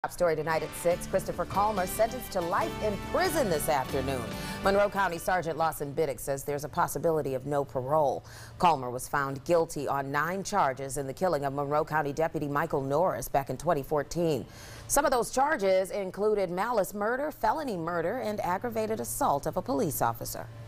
Top story tonight at 6. Christopher Calmer sentenced to life in prison this afternoon. Monroe County Sergeant Lawson Biddick says there's a possibility of no parole. Calmer was found guilty on 9 charges in the killing of Monroe County Deputy Michael Norris back in 2014. Some of those charges included malice murder, felony murder, and aggravated assault of a police officer.